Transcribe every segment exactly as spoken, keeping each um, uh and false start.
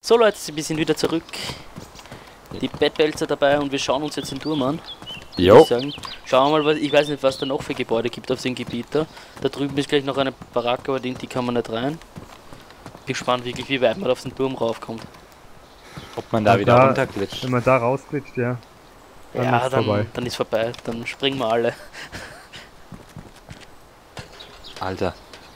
So Leute, wir sind wieder zurück. Die Bettwälzer dabei und wir schauen uns jetzt den Turm an. Jo. Sagen. Schauen wir mal, was, ich weiß nicht, was da noch für Gebäude gibt auf dem Gebiet da. Da drüben ist gleich noch eine Baracke, aber die, die kann man nicht rein. Bin gespannt wirklich, wie weit man auf den Turm raufkommt. Ob man da Und wieder da, runterglitscht. Wenn man da rausglitscht, ja. Dann ja, ist dann, vorbei. dann ist vorbei. Dann springen wir alle. Alter.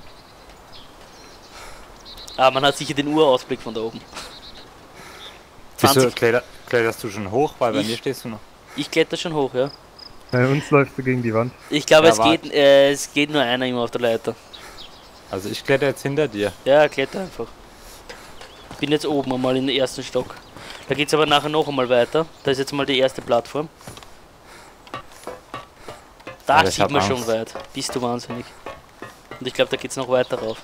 Ah, man hat sicher den Urausblick von da oben. Wieso kletter, kletterst du schon hoch? Weil bei Ich- mir stehst du noch. Ich kletter schon hoch, ja. Bei uns läufst du gegen die Wand. Ich glaube, Ja, es, warte. geht, äh, es geht nur einer immer auf der Leiter. Also ich kletter jetzt hinter dir. Ja, kletter einfach. Ich bin jetzt oben einmal in den ersten Stock. Da geht es aber nachher noch einmal weiter. Da ist jetzt mal die erste Plattform. Da Alter, ich sieht hab man Angst. schon weit. Bist du wahnsinnig. Und ich glaube, da geht es noch weiter rauf.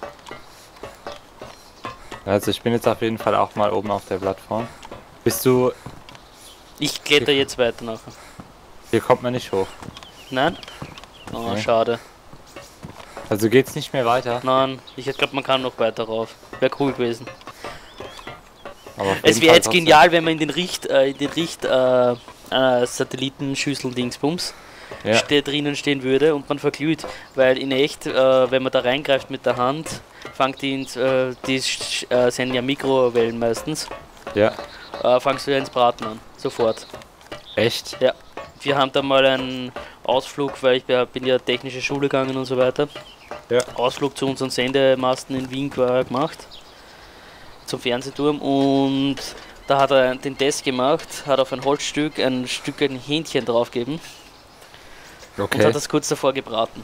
Also ich bin jetzt auf jeden Fall auch mal oben auf der Plattform. Bist du... Ich kletter jetzt weiter nachher. Hier kommt man nicht hoch. Nein? Oh, Nee. schade. Also geht's nicht mehr weiter. Nein, ich glaube, man kann noch weiter rauf. Wäre cool gewesen. Aber auf Es jeden wäre Fall jetzt trotzdem. genial, wenn man in den Richt, äh, in den Richt, äh, äh, Satellitenschüssel Dingsbums Ja. ste drinnen stehen würde und man verglüht, weil in echt, äh, wenn man da reingreift mit der Hand, fängt die, ins, äh, die sch- äh, sind ja Mikrowellen meistens, Ja. äh, fangst du ja ins Braten an, sofort. Echt? Ja, wir haben da mal einen Ausflug, weil ich ja- bin ja technische Schule gegangen und so weiter. Ja. Ausflug zu unseren Sendemasten in Wien war gemacht, zum Fernsehturm, und da hat er den Test gemacht, hat auf ein Holzstück ein Stück ein Hähnchen draufgegeben und Okay. hat das kurz davor gebraten.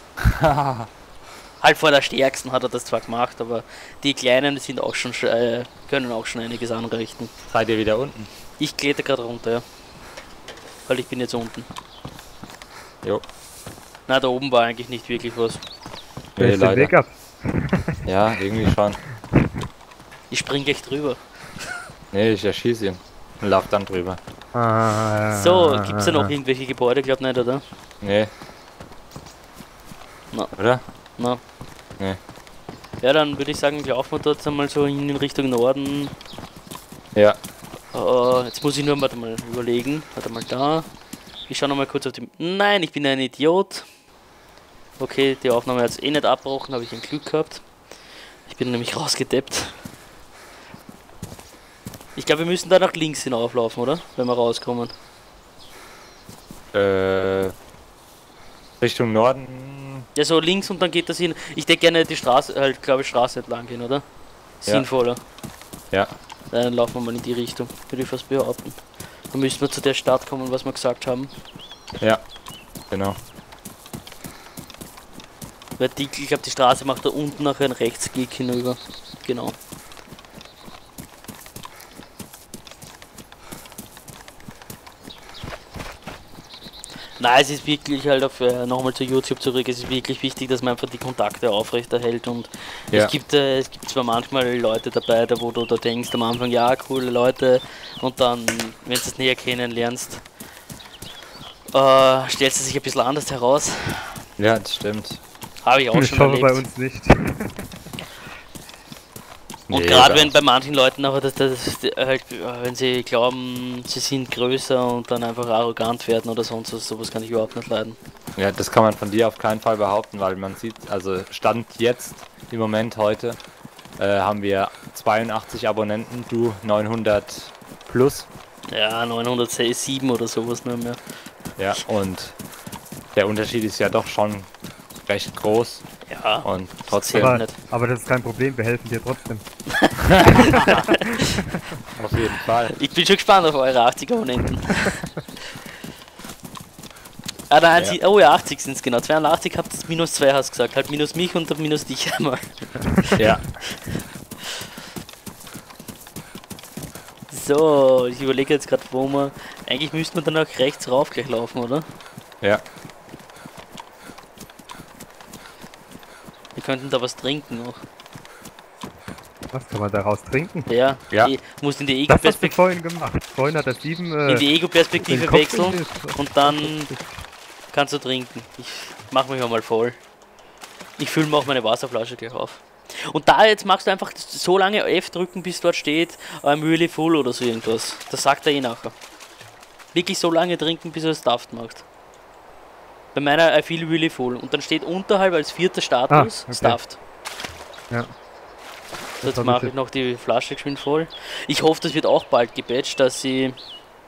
Halt vor der stärksten hat er das zwar gemacht, aber die kleinen sind auch schon, sch- äh, können auch schon einiges anrichten. Seid ihr wieder unten? Ich kletter gerade runter, ja. Weil ich bin jetzt unten. Jo. Na, da oben war eigentlich nicht wirklich was. Wer Nee, ist den leider. Weg ab? Ja, irgendwie schon. Ich spring gleich drüber. Nee, ich erschieße ihn. Und lauf dann drüber. Ah, So, gibt's da noch irgendwelche Gebäude? Glaub nicht, oder? Nee. Na. Oder? Na. Nee. Ja, dann würde ich sagen, laufen wir dort einmal so in Richtung Norden. Ja. Äh, jetzt muss ich nur warte mal überlegen. Warte mal da. Ich schau noch mal kurz auf die... Nein, ich bin ein Idiot. Okay, die Aufnahme hat es eh nicht abbrochen, habe ich ein Glück gehabt. Ich bin nämlich rausgedeppt. Ich glaube, wir müssen da nach links hinauflaufen, oder? Wenn wir rauskommen. Äh... Richtung Norden... Ja, so links und dann geht das hin. Ich denke gerne die Straße, halt, glaube ich, Straße entlang gehen, oder? Ja. Sinnvoller. Ja. Dann laufen wir mal in die Richtung, würde ich fast behaupten. Dann müssen wir zu der Stadt kommen, was wir gesagt haben. Ja. Genau. Weil die, ich glaube, die Straße macht da unten nachher einen Rechtsweg hinüber. Genau. Nein, es ist wirklich halt auf, äh, nochmal zu YouTube zurück, es ist wirklich wichtig, dass man einfach die Kontakte aufrechterhält, und Ja. es gibt äh, es gibt zwar manchmal Leute dabei, da wo du da denkst am Anfang, ja, coole Leute, und dann, wenn du es näher kennenlernst, äh, stellst du sich ein bisschen anders heraus. Ja, das stimmt. Habe ich auch ich schon hoffe erlebt. bei uns nicht. Und Nee, gerade bei wenn uns- bei manchen Leuten aber das, das halt, äh, wenn sie glauben, sie sind größer und dann einfach arrogant werden oder sonst was, sowas kann ich überhaupt nicht leiden. Ja, das kann man von dir auf keinen Fall behaupten, weil man sieht, also Stand jetzt, im Moment heute, äh, haben wir zweiundachtzig Abonnenten, du neunhundert plus. Ja, neunhundertsieben oder sowas nur mehr. Ja, und der Unterschied ist ja doch schon recht groß Ja, und trotzdem Ja, Aber, nicht. aber das ist kein Problem, wir helfen dir trotzdem. auf jeden Fall. ich bin schon gespannt auf eure achtzig Abonnenten. Ah, nein, Ja. sie, oh ja, achtzig sind es genau. zweiundachtzig habt ihr minus zwei, hast du gesagt. Halt minus mich und dann minus dich einmal. Ja, So, ich überlege jetzt gerade, wo wir... Eigentlich müsste man dann auch rechts rauf gleich laufen, oder? ja. Wir könnten da was trinken noch. Was kann man daraus trinken? Ja, Ja. eh, musst in die Das hast du Ego-Perspektive vorhin gemacht. Vorhin hat er sieben äh, in die Ego-Perspektive den Kopf wechseln gelöst. und dann kannst du trinken. Ich mach mich einmal voll. Ich fülle mir auch meine Wasserflasche gleich auf. Und da jetzt magst du einfach so lange F drücken, bis dort steht, I'm really full oder so irgendwas. Das sagt er eh nachher. Wirklich so lange trinken, bis er es Daft macht. Bei meiner I feel really full. Und dann steht unterhalb als vierter Status Ah, okay. Stuffed. Ja. So, jetzt hab mache ich ich noch die Flasche geschwind voll. Ich hoffe, das wird auch bald gepatcht, dass sie äh,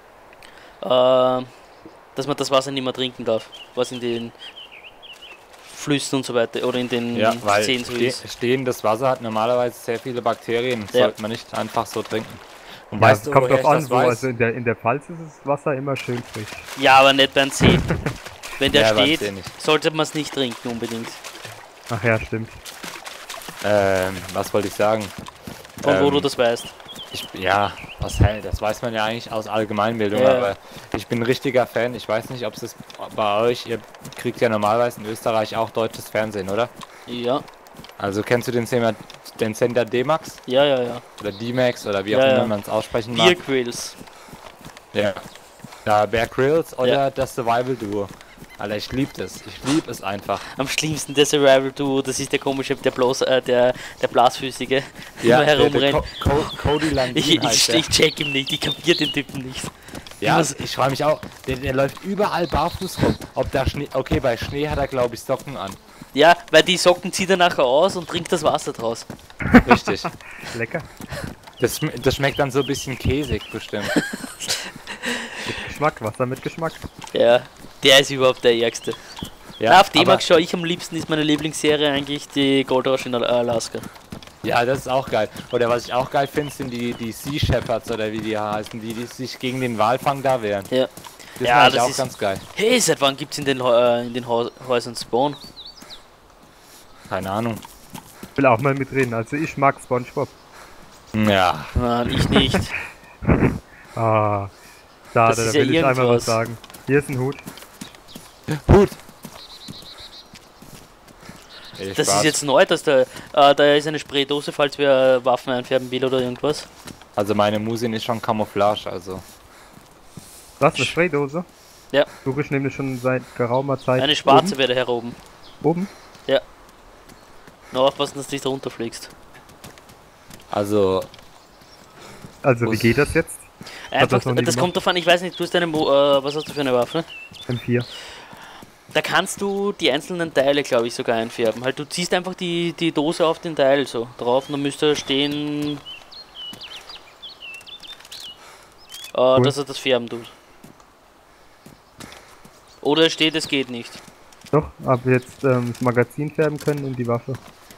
dass man das Wasser nicht mehr trinken darf, was in den Flüssen und so weiter oder in den Ja, weil Seen so ste ist. stehendes Wasser hat normalerweise sehr viele Bakterien. Ja. Sollte man nicht einfach so trinken. Und Ja, weißt es du, kommt woher drauf ich an, das wo. weiß? Also in der, in der Pfalz ist das Wasser immer schön frisch. Ja, aber nicht beim See. Wenn der Ja, beim steht, See nicht. sollte man es nicht trinken unbedingt. Ach ja, stimmt. Ähm, was wollte ich sagen? Von wo Ähm, du das weißt. Ich, ja, was hell, das weiß man ja eigentlich aus Allgemeinbildung, Ja. aber ich bin ein richtiger Fan. Ich weiß nicht, ob es das bei euch, ihr kriegt ja normalerweise in Österreich auch deutsches Fernsehen, oder? Ja, Also kennst du den Sender, den Sender D-Max ja, ja, ja. oder D-Max oder wie Ja, auch immer ja. man es aussprechen mag? Beer Grills. Ja. Ja, Bear Grylls oder Ja. das Survival Duo. Alter, ich lieb das. Ich lieb es einfach. Am schlimmsten der Survival Duo, das ist der komische, der Blas, äh, der, der Blasphysike, der immer der- der herumrennt. Co Co Cody Landin Ich, heißt ich, der. ich check ihn nicht, ich kapier den Typen nicht. Ja, Was- ich frage mich auch. Der, der läuft überall barfuß rum. Ob da Schnee. Okay, bei Schnee hat er glaube ich Socken an. Ja, weil die Socken zieht er nachher aus und trinkt das Wasser draus. Richtig. Lecker. Das, schm- das schmeckt dann so ein bisschen käsig bestimmt. Geschmack, Wasser mit Geschmack. Ja, der ist überhaupt der Ärgste. Ja, Na, auf D-Max aber- schaue ich am liebsten, ist meine Lieblingsserie eigentlich die Goldrausch in Al- Alaska. Ja, das ist auch geil. Oder was ich auch geil finde, sind die, die Sea Shepherds oder wie die heißen, die, die sich gegen den Walfang da wehren. Ja. Das Ja, mache ich das auch ist- ganz geil. Hey, seit wann gibt's in den, Hau- äh, in den Haus Häusern Spawn? Keine Ahnung. Ich will auch mal mitreden. Also ich mag SpongeBob. Ja. Nein, ich nicht. Ah, schade, Das da ist ja will ich einmal irgendwas. was sagen. Hier ist ein Hut. Gut. Ey, Das Spaß. ist jetzt neu, dass der, äh, da ist eine Spraydose, falls wir Waffen einfärben will oder irgendwas. Also meine Musin ist schon Camouflage, also. Was, eine Spraydose? Ja. Suche ich nämlich schon seit geraumer Zeit. Eine schwarze wäre her oben. Oben? Nur aufpassen, dass du nicht runterfliegst. Also, Also wie Was? geht das jetzt? Einfach, das noch nie das gemacht? kommt davon, ich weiß nicht, du hast eine, Mo äh, was hast du für eine Waffe? M vier. Da kannst du die einzelnen Teile, glaube ich, sogar einfärben. Halt, du ziehst einfach die, die Dose auf den Teil so drauf und dann müsste stehen, äh, dass er das färben tut. Oder es steht, es geht nicht. Doch, ab jetzt ähm, das Magazin färben können und die Waffe.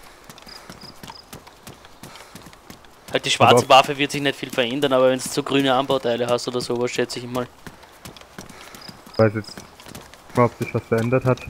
Halt, die schwarze Aber- Waffe wird sich nicht viel verändern, aber wenn du so grüne Anbauteile hast oder sowas, schätze ich mal. Ich weiß jetzt nicht mal, ob sich was verändert hat.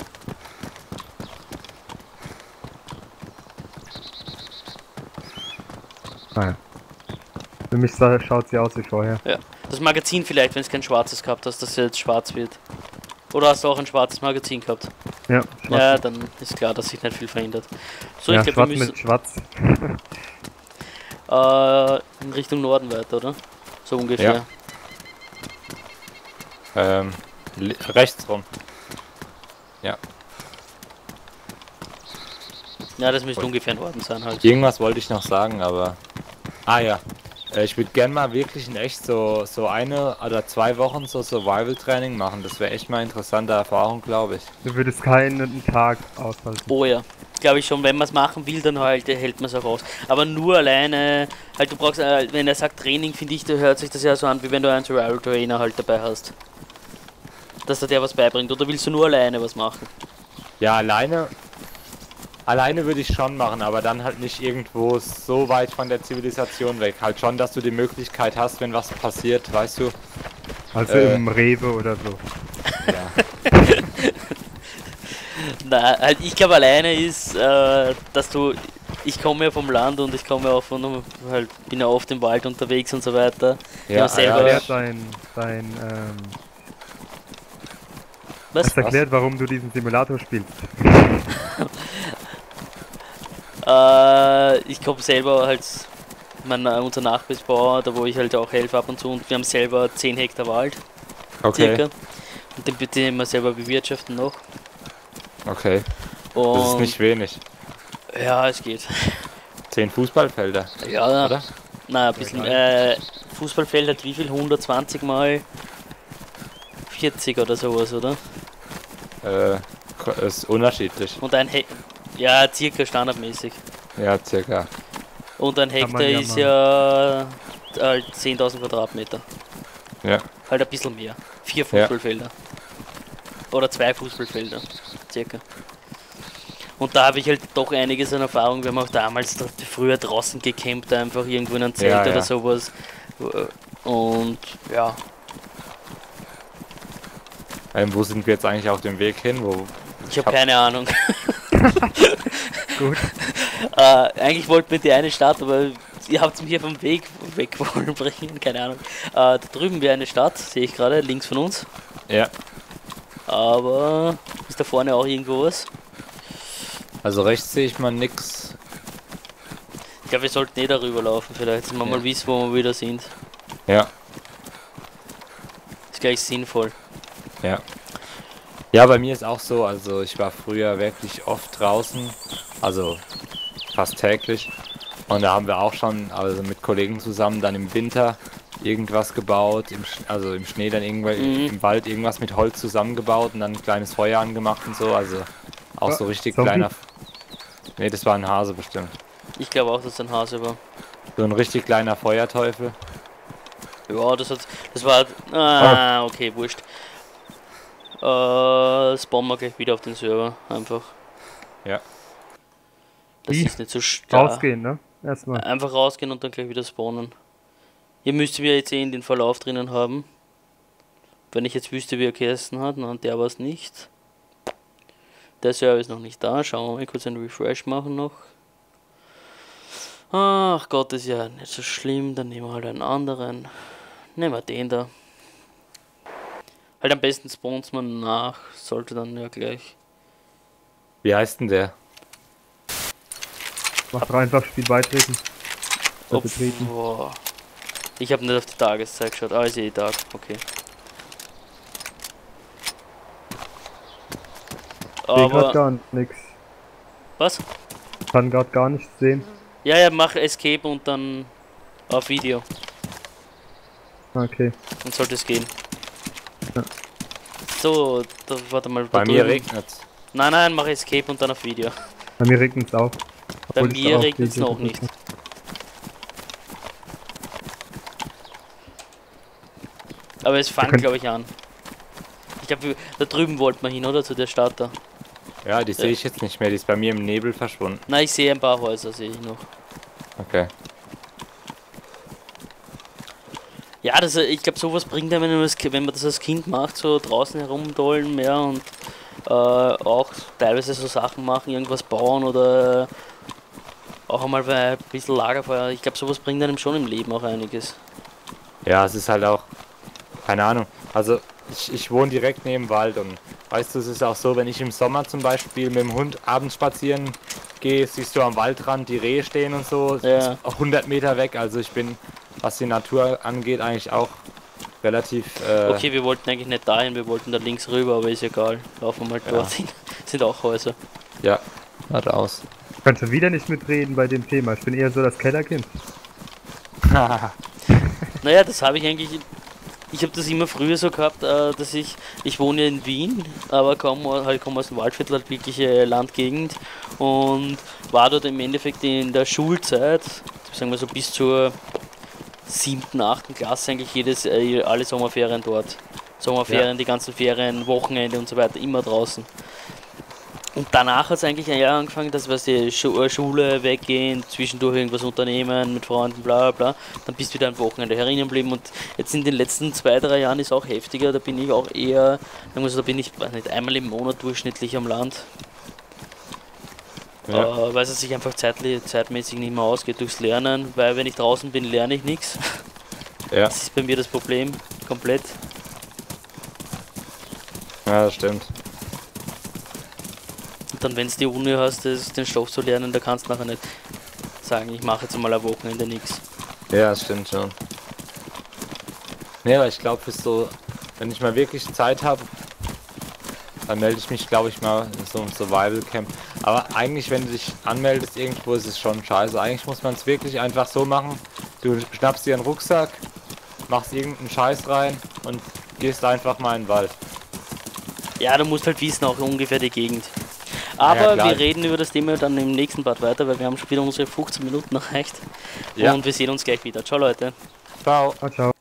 Naja. Für mich sah- schaut sie aus wie vorher. Ja. Das Magazin vielleicht, wenn es kein schwarzes gehabt hast, dass es jetzt schwarz wird. Oder hast du auch ein schwarzes Magazin gehabt? Ja, schwarz, Ja, dann ist klar, dass sich nicht viel verändert. So, ja, ich glaube, schwarz wir mit schwarz. müssen äh, in Richtung Norden weiter, oder? So ungefähr. ähm, li- rechts rum. Ja, das müsste Ui. ungefähr Norden sein halt. Irgendwas wollte ich noch sagen, aber. Ah ja. Äh, Ich würde gern mal wirklich in echt so, so eine oder zwei Wochen so Survival-Training machen. Das wäre echt mal eine interessante Erfahrung, glaube ich. Du würdest keinen Tag aushalten. Oh ja. Glaube ich schon, wenn man es machen will, dann halt äh, hält man es auch aus. Aber nur alleine, halt du brauchst, äh, wenn er sagt Training, finde ich, da hört sich das ja so an, wie wenn du einen Survival-Trainer halt dabei hast. Dass er dir was beibringt. Oder willst du nur alleine was machen? Ja, alleine. Alleine würde ich schon machen, aber dann halt nicht irgendwo so weit von der Zivilisation weg. Halt schon, dass du die Möglichkeit hast, wenn was passiert, weißt du. Also Äh. im Rewe oder so. Ja. Na, halt ich glaube alleine ist, äh, dass du, ich komme ja vom Land und ich komme ja auch von, halt bin ja oft im Wald unterwegs und so weiter. Ja, selber- Er ja, erklärt dein, dein, ähm, Was? das erklärt, warum du diesen Simulator spielst. Äh, ich komme selber halt, mein, äh, unser Nachbarn, da wo ich halt auch helfe ab und zu und wir haben selber zehn Hektar Wald, okay. circa. Und den bitte immer selber bewirtschaften noch. Okay. Und Das ist nicht wenig. Ja, es geht. Zehn Fußballfelder, Ja, oder? na, ein bisschen. Äh, Fußballfeld hat wie viel? hundertzwanzig mal vierzig oder sowas, oder? Äh, ist unterschiedlich. Und ein He ja, circa standardmäßig. Ja, circa. Und ein Kann Hektar man ja ist ja halt zehntausend Quadratmeter. Ja. Halt ein bisschen mehr. Vier Fußballfelder. Oder zwei Fußballfelder, circa. Und da habe ich halt doch einiges an Erfahrung. Wir haben auch damals da früher draußen gecampt, einfach irgendwo in einem Zelt Ja, oder ja. sowas. Und ja, Ähm, wo sind wir jetzt eigentlich auf dem Weg hin? Wo, ich habe hab- keine Ahnung. Gut. äh, eigentlich wollten wir die eine Stadt, aber ihr habt mich hier vom Weg weg wollen bringen, keine Ahnung. Äh, da drüben wäre eine Stadt, sehe ich gerade, links von uns. Ja. Aber ist da vorne auch irgendwo was? Also rechts sehe ich mal nix. Ich glaube, wir sollten eh darüber laufen, vielleicht, dass wir Ja. mal wissen, wo wir wieder sind. Ja. Ist gleich sinnvoll. Ja. Ja, bei mir ist auch so, also ich war früher wirklich oft draußen, also fast täglich. Und da haben wir auch schon, also mit Kollegen zusammen, dann im Winter irgendwas gebaut, im Sch also im Schnee dann irgendwann Mhm. im Wald irgendwas mit Holz zusammengebaut und dann ein kleines Feuer angemacht und so, also auch so richtig Zombie? kleiner. Ne, das war ein Hase bestimmt. Ich glaube auch, dass es ein Hase war. So ein richtig kleiner Feuerteufel. Ja, das hat. Das war. Ah, okay, wurscht. Äh, spawnen wir gleich wieder auf den Server, einfach. Ja. Das Wie? ist nicht so stark. Rausgehen, ne? Erstmal. Einfach rausgehen und dann gleich wieder spawnen. Ihr müsst wir jetzt eh in den Verlauf drinnen haben. Wenn ich jetzt wüsste, wie er gegessen hat, na, der war es nicht. Der Server ist noch nicht da. Schauen wir mal kurz einen Refresh machen noch. Ach Gott, ist ja nicht so schlimm. Dann nehmen wir halt einen anderen. Nehmen wir den da. Halt am besten spawnt man nach. Sollte dann ja gleich. Wie heißt denn der? Mach doch einfach Spiel beitreten. Oder Ob, betreten. boah. Ich habe nicht auf die Tageszeit geschaut. Ah, ist eh Tag. Okay. Ich seh grad Aber. gar nichts. Was? Kann grad gar nichts sehen. Ja, ja, mach Escape und dann auf Video. Okay. Dann sollte es gehen. Ja. So, da, warte mal. Da Bei mir drüben. regnet's. Nein, nein, mach Escape und dann auf Video. Bei mir regnet es auch. Bei Obwohl ich mir auch regnet es Video noch gedrückt nicht. hab. Aber es fängt, können- glaube ich, an. Ich glaube, da drüben wollten wir hin, oder? Zu der Stadt da. Ja, die sehe ich jetzt nicht mehr, die ist bei mir im Nebel verschwunden. Nein, ich sehe ein paar Häuser, sehe ich noch. Okay. Ja, das, ich glaube, sowas bringt einem, wenn man, das, wenn man das als Kind macht, so draußen herumdollen mehr und äh, auch teilweise so Sachen machen, irgendwas bauen oder auch einmal bei ein bisschen Lagerfeuer. Ich glaube, sowas bringt einem schon im Leben auch einiges. Ja, es ist halt auch, keine Ahnung, also ich, ich wohne direkt neben dem Wald und weißt du, es ist auch so, wenn ich im Sommer zum Beispiel mit dem Hund abends spazieren gehe, siehst du am Waldrand die Rehe stehen und so, Ja. auch hundert Meter weg, also ich bin, was die Natur angeht, eigentlich auch relativ, äh, Okay, wir wollten eigentlich nicht dahin, wir wollten da links rüber, aber ist egal. Laufen wir mal Ja. dorthin. Sind auch Häuser. ja, hat aus. Ich kann schon wieder nicht mitreden bei dem Thema. Ich bin eher so das Kellerkind. Naja, das habe ich eigentlich. Ich habe das immer früher so gehabt, äh, dass ich. Ich wohne in Wien, aber komme halt komme aus dem Waldviertel, halt wirkliche Landgegend und war dort im Endeffekt in der Schulzeit, sagen wir so bis zur siebten, achten Klasse eigentlich jedes, äh, alle Sommerferien dort. Sommerferien, Ja. die ganzen Ferien, Wochenende und so weiter, immer draußen. Und danach hat es eigentlich ein Jahr angefangen, dass wir die Schu äh, Schule weggehen, zwischendurch irgendwas unternehmen, mit Freunden, bla bla bla. Dann bist du wieder ein Wochenende herinnen geblieben und jetzt in den letzten zwei, drei Jahren ist auch heftiger, da bin ich auch eher, sagen wir so, da bin ich weiß nicht, einmal im Monat durchschnittlich am Land. Ja. Äh, weil es sich einfach zeitlich, zeitmäßig nicht mehr ausgeht durchs Lernen, weil wenn ich draußen bin, lerne ich nichts. Ja, Das ist bei mir das Problem, komplett. ja, das stimmt. Und dann, wenn du die Uni hast, das, den Stoff zu lernen, da kannst du nachher nicht sagen, ich mache jetzt mal ein Wochenende nichts. Ja, das stimmt schon. Nee, aber ich glaube, ist so, wenn ich mal wirklich Zeit habe, dann melde ich mich, glaube ich, mal in so einem Survival Camp. Aber eigentlich, wenn du dich anmeldest irgendwo, ist es schon scheiße. Eigentlich muss man es wirklich einfach so machen. Du schnappst dir einen Rucksack, machst irgendeinen Scheiß rein und gehst einfach mal in den Wald. Ja, du musst halt wissen, auch ungefähr die Gegend. Aber Ja, wir reden über das Thema dann im nächsten Part weiter, weil wir haben schon wieder unsere fünfzehn Minuten erreicht. Ja. Und wir sehen uns gleich wieder. Ciao Leute. Ciao. Ciao, ciao.